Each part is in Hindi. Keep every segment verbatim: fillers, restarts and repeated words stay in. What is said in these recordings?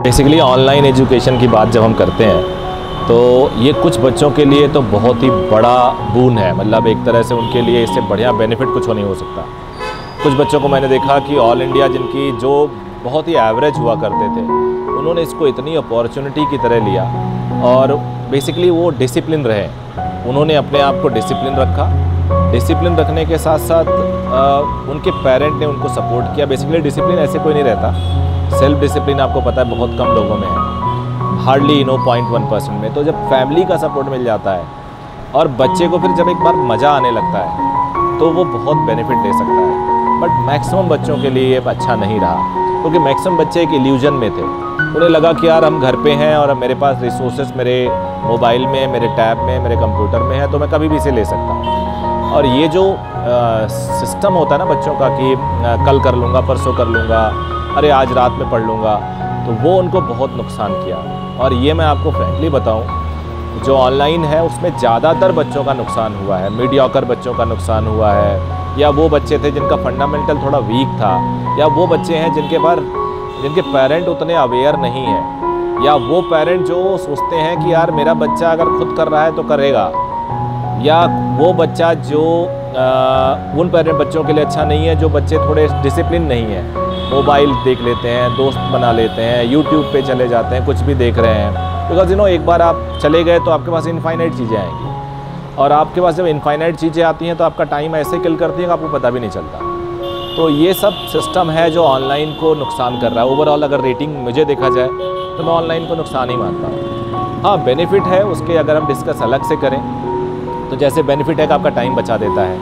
बेसिकली ऑनलाइन एजुकेशन की बात जब हम करते हैं तो ये कुछ बच्चों के लिए तो बहुत ही बड़ा बून है। मतलब एक तरह से उनके लिए इससे बढ़िया बेनिफिट कुछ नहीं हो सकता। कुछ बच्चों को मैंने देखा कि ऑल इंडिया जिनकी जो बहुत ही एवरेज हुआ करते थे, उन्होंने इसको इतनी अपॉर्चुनिटी की तरह लिया और बेसिकली वो डिसिप्लिन रहे। उन्होंने अपने आप को डिसिप्लिन रखा। डिसिप्लिन रखने के साथ साथ आ, उनके पेरेंट ने उनको सपोर्ट किया। बेसिकली डिसिप्लिन ऐसे कोई नहीं रहता। सेल्फ डिसिप्लिन आपको पता है बहुत कम लोगों में है, hardly no point one percent में। तो जब फैमिली का सपोर्ट मिल जाता है और बच्चे को फिर जब एक बार मज़ा आने लगता है तो वो बहुत बेनिफिट ले सकता है। बट मैक्सिमम बच्चों के लिए ये अच्छा नहीं रहा, क्योंकि मैक्सिमम बच्चे एक इल्यूजन में थे। उन्हें लगा कि यार हम घर पे हैं और मेरे पास रिसोर्सेज मेरे मोबाइल में, मेरे टैब में, मेरे कंप्यूटर में है, तो मैं कभी भी इसे ले सकता हूँ। और ये जो सिस्टम होता है ना बच्चों का कि आ, कल कर लूँगा, परसों कर लूँगा, अरे आज रात में पढ़ लूँगा, तो वो उनको बहुत नुकसान किया। और ये मैं आपको फ्रैंकली बताऊँ, जो ऑनलाइन है उसमें ज़्यादातर बच्चों का नुकसान हुआ है। मीडियोकर बच्चों का नुकसान हुआ है, या वो बच्चे थे जिनका फंडामेंटल थोड़ा वीक था, या वो बच्चे हैं जिनके पास जिनके पेरेंट उतने अवेयर नहीं है, या वो पेरेंट जो सोचते हैं कि यार मेरा बच्चा अगर खुद कर रहा है तो करेगा, या वो बच्चा जो आ, उन पेरेंट बच्चों के लिए अच्छा नहीं है जो बच्चे थोड़े डिसिप्लिन नहीं है, मोबाइल देख लेते हैं, दोस्त बना लेते हैं, यूट्यूब पे चले जाते हैं, कुछ भी देख रहे हैं। बिकॉज यू नो एक बार आप चले गए तो आपके पास इनफाइनाइट चीज़ें आएंगी, और आपके पास जब इनफाइनाइट चीज़ें आती हैं तो आपका टाइम ऐसे किल करती है कि आपको पता भी नहीं चलता। तो ये सब सिस्टम है जो ऑनलाइन को नुकसान कर रहा है। ओवरऑल अगर रेटिंग मुझे देखा जाए तो मैं ऑनलाइन को नुकसान ही मानता हूँ। हाँ, बेनिफिट है उसके, अगर हम डिस्कस अलग से करें तो जैसे बेनिफिट है कि आपका टाइम बचा देता है,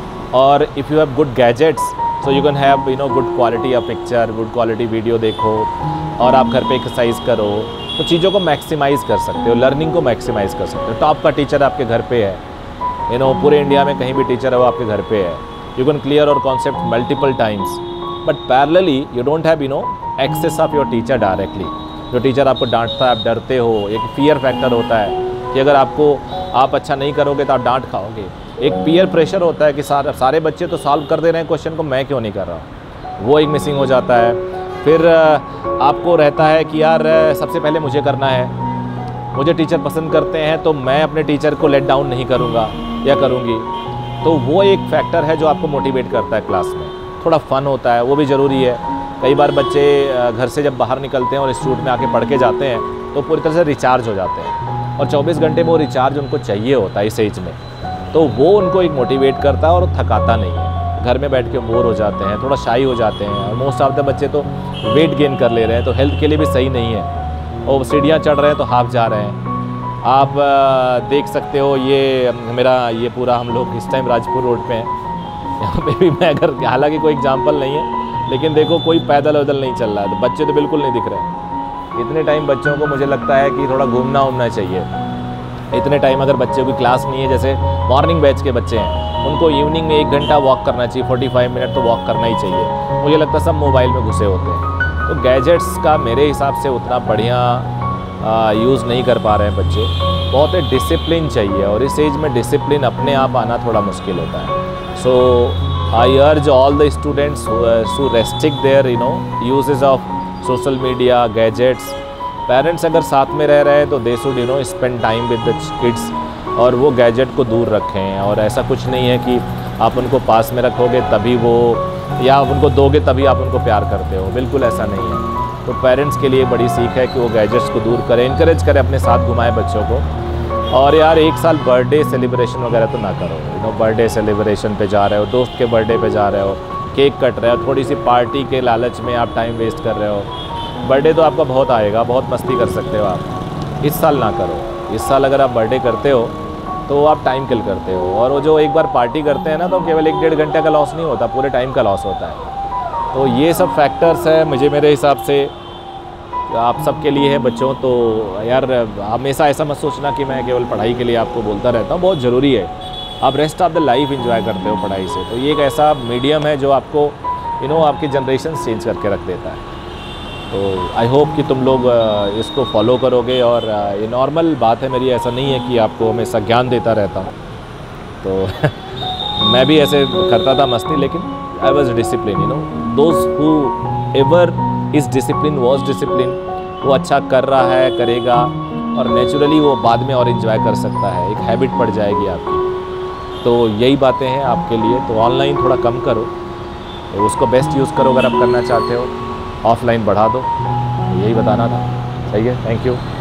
और if you have good gadgets so you can have you know good quality of picture, good quality video देखो, और आप घर पे एक्सरसाइज करो, तो चीज़ों को मैक्सिमाइज़ कर सकते हो, लर्निंग को मैक्सिमाइज़ कर सकते हो। टॉप का टीचर आपके घर पे है, यू नो पूरे इंडिया में कहीं भी टीचर है वो आपके घर पे है। यू कैन क्लियर और concept multiple times, but parallelly you don't have you know access of your teacher directly. जो टीचर आपको डांटता है, आप डरते हो, एक फियर फैक्टर होता है कि अगर आपको आप अच्छा नहीं करोगे तो आप डांट खाओगे। एक पीयर प्रेशर होता है कि सारे सारे बच्चे तो सॉल्व कर दे रहे हैं क्वेश्चन को, मैं क्यों नहीं कर रहा हूँ, वो एक मिसिंग हो जाता है। फिर आपको रहता है कि यार सबसे पहले मुझे करना है, मुझे टीचर पसंद करते हैं तो मैं अपने टीचर को लेट डाउन नहीं करूँगा या करूँगी। तो वो एक फैक्टर है जो आपको मोटिवेट करता है क्लास में। थोड़ा फ़न होता है, वो भी ज़रूरी है। कई बार बच्चे घर से जब बाहर निकलते हैं और इंस्टीट्यूट में आके पढ़ के जाते हैं तो पूरी तरह से रिचार्ज हो जाते हैं, और चौबीस घंटे में वो रिचार्ज उनको चाहिए होता है इस एज में। तो वो उनको एक मोटिवेट करता है और थकाता नहीं है। घर में बैठ के बोर हो जाते हैं, थोड़ा शाई हो जाते हैं, और मोस्ट ऑफ द बच्चे तो वेट गेन कर ले रहे हैं, तो हेल्थ के लिए भी सही नहीं है। और सीढ़ियाँ चढ़ रहे हैं तो हाफ जा रहे हैं। आप देख सकते हो, ये मेरा ये पूरा हम लोग इस टाइम राजपुर रोड पे हैं। यहाँ पे भी मैं अगर, हालांकि कोई एग्जांपल नहीं है, लेकिन देखो कोई पैदल वैदल नहीं चल रहा है, तो बच्चे तो बिल्कुल नहीं दिख रहे। इतने टाइम बच्चों को मुझे लगता है कि थोड़ा घूमना उमना चाहिए। इतने टाइम अगर बच्चों की क्लास नहीं है, जैसे मॉर्निंग बैच के बच्चे हैं, उनको इवनिंग में एक घंटा वॉक करना चाहिए, पैंतालीस मिनट तो वॉक करना ही चाहिए। मुझे लगता है सब मोबाइल में घुसे होते हैं, तो गैजेट्स का मेरे हिसाब से उतना बढ़िया यूज़ नहीं कर पा रहे हैं बच्चे। बहुत ही डिसिप्लिन चाहिए, और इस एज में डिसिप्लिन अपने आप आना थोड़ा मुश्किल होता है। So I urge all the students to restrict their you know usages of social media, gadgets. Parents अगर साथ में रह रहे हैं तो they should you know spend time with the kids, और वो गैजेट को दूर रखें। और ऐसा कुछ नहीं है कि आप उनको पास में रखोगे तभी वो, या आप उनको दोगे तभी आप उनको प्यार करते हो, बिल्कुल ऐसा नहीं है। तो पेरेंट्स के लिए बड़ी सीख है कि वो गैजेट्स को दूर करें, इनकरेज करें, अपने साथ घुमाएं बच्चों को। और यार एक साल बर्थडे सेलिब्रेशन वगैरह तो ना करो, यू नो बर्थडे सेलिब्रेशन पे जा रहे हो, दोस्त के बर्थडे पे जा रहे हो, केक कट रहे हो, थोड़ी सी पार्टी के लालच में आप टाइम वेस्ट कर रहे हो। बर्थडे तो आपका बहुत आएगा, बहुत मस्ती कर सकते हो आप, इस साल ना करो। इस साल अगर आप बर्थडे करते हो तो आप टाइम किल करते हो, और वो जो एक बार पार्टी करते हैं ना, तो केवल एक डेढ़ घंटे का लॉस नहीं होता, पूरे टाइम का लॉस होता है। तो ये सब फैक्टर्स है मुझे, मेरे हिसाब से आप सबके लिए है बच्चों। तो यार हमेशा ऐसा मत सोचना कि मैं केवल पढ़ाई के लिए आपको बोलता रहता हूँ, बहुत ज़रूरी है। आप rest of the life enjoy करते हो पढ़ाई से, तो ये एक ऐसा मीडियम है जो आपको यू नो आपकी जनरेशन चेंज करके रख देता है। तो आई होप कि तुम लोग इसको फॉलो करोगे। और ये नॉर्मल बात है मेरी, ऐसा नहीं है कि आपको हमेशा ज्ञान देता रहता हूँ। तो मैं भी ऐसे करता था मस्ती, लेकिन I was discipline, you know those whoever is discipline was discipline वो अच्छा कर रहा है, करेगा और नेचुरली वो बाद में और इन्जॉय कर सकता है, एक हैबिट पड़ जाएगी आपकी। तो यही बातें हैं आपके लिए। तो ऑनलाइन थोड़ा कम करो, तो उसको बेस्ट यूज़ करो अगर आप करना चाहते हो, ऑफलाइन बढ़ा दो, यही बताना था। सही है, थैंक यू।